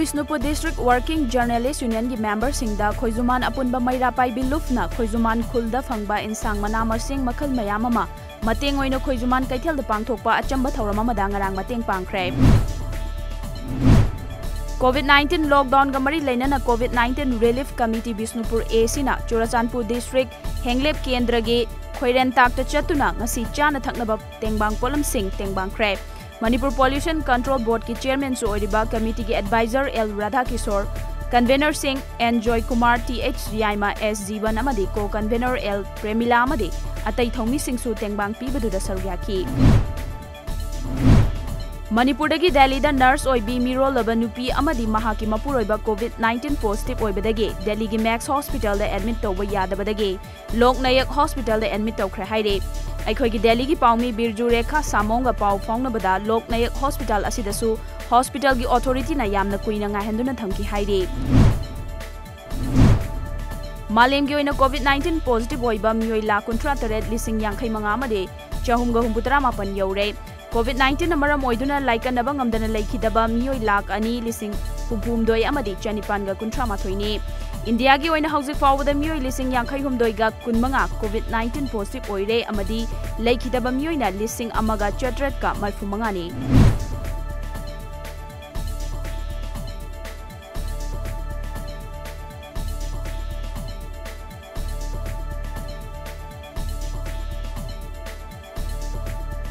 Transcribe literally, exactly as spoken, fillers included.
Bishnupur District Working Journalist Union की member सिंगदा खोजुमान अपुनबा मैरा पाइबी लुफना खोजुमान खुलदा फंगबा इंसांग मना मसिंग मखल मयाम अमा मतेंग ओइनो खोजुमान कैथेल द पांगथोकपा अचंबा थौरम अमदा ngarang mateng pangkhre COVID nineteen lockdown ga mari leinana COVID nineteen relief committee Bishnupur A sina Churachandpur District Henglep Kendra ge khoiren takta chatuna ngasi chana thaknaba tengbang polam sing tengbang khre Manipur Pollution Control Board की chairman सो ओरिबा committee के advisor L Radha Kishore convener Singh N Joy Kumar T H रियाइमा S Jeevan अमदी co convener L Premila अमदी अतई थौमी सिंगसु तेंगबांग पीबदुदा सरुयाकी मणिपुरदगी दिल्लीदा नर्स ओइबी मिरोलबा नुपी अमदी महाकी मपुरोइबा कोविड nineteen पॉजिटिव ओइबदगी दिल्ली की मैक्स हॉस्पिटल दा एडमिट तौबा यादबदगी लोकनायक हॉस्पिटल दा एडमिट तौखरे हाइरे अखोगी दिल्ली की पाउमी बिरजू रेखा सामोंगा पाउ फाउनबदा लोकनायक हॉस्पिटल असिदसु हॉस्पिटल की अथॉरिटी ना यामना कुइना ngahenदुना थमकी हाइरे मालेम की ओइना कोविड nineteen पॉजिटिव ओइबा मियोइ लाख कुंथ्रातरेट लिसिंग यांखै मंगा अमदे चहुमगा हुंबुतरा मापन यौरे कोविड nineteen मरम ओइदुना लाइकनबा ngमदना लेखिदबा मियोइ लाख अनि लिसिंग हुंफुमदोय अमदि चनिपानगा कुंथ्रा माथोइने इंडिया की ओइना हौजिक फावबदा मियोइ लिसिंग यांखै हुमदोयगा कुनमंगा कोविड nineteen पॉजिटिव ओइरे अमदि लेखिदबा मियोइना लिसिंग अमगा चट्रेट का मरफुमंगानी